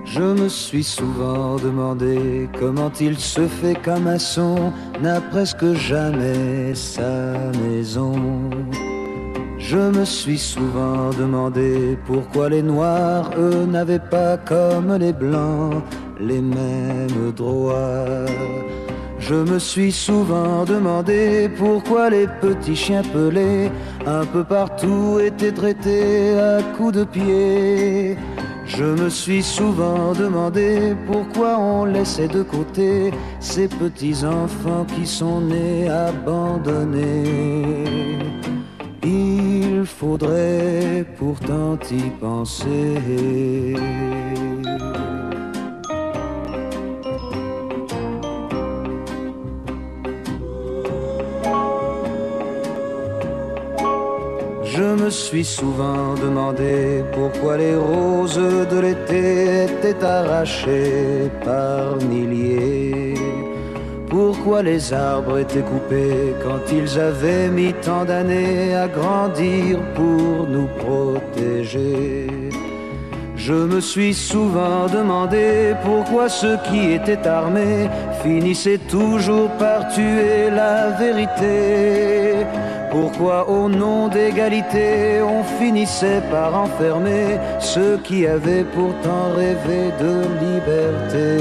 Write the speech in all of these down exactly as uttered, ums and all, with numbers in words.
Je me suis souvent demandé comment il se fait qu'un maçon n'a presque jamais sa maison. Je me suis souvent demandé pourquoi les noirs, eux, n'avaient pas comme les blancs les mêmes droits. Je me suis souvent demandé pourquoi les petits chiens pelés un peu partout étaient traités à coups de pied. Je me suis souvent demandé pourquoi on laissait de côté ces petits enfants qui sont nés abandonnés. Il faudrait pourtant y penser. Je me suis souvent demandé pourquoi les roses de l'été étaient arrachées par milliers. Pourquoi les arbres étaient coupés quand ils avaient mis tant d'années à grandir pour nous protéger. Je me suis souvent demandé pourquoi ceux qui étaient armés finissaient toujours par tuer la vérité. Pourquoi au nom d'égalité on finissait par enfermer ceux qui avaient pourtant rêvé de liberté.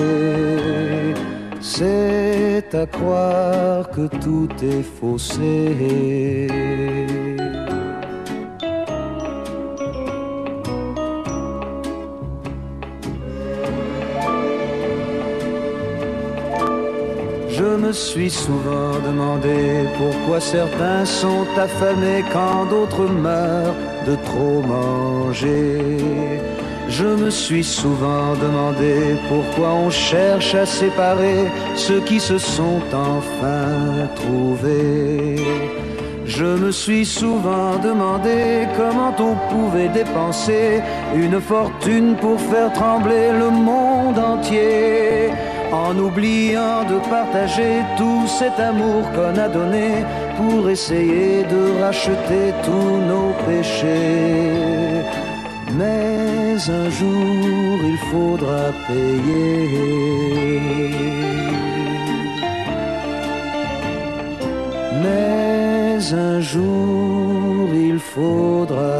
C'est à croire que tout est faussé. Je me suis souvent demandé pourquoi certains sont affamés quand d'autres meurent de trop manger. Je me suis souvent demandé pourquoi on cherche à séparer ceux qui se sont enfin trouvés. Je me suis souvent demandé comment on pouvait dépenser une fortune pour faire trembler le monde entier, en oubliant de partager tout cet amour qu'on a donné pour essayer de racheter tous nos péchés. Mais un jour il faudra payer. Mais un jour il faudra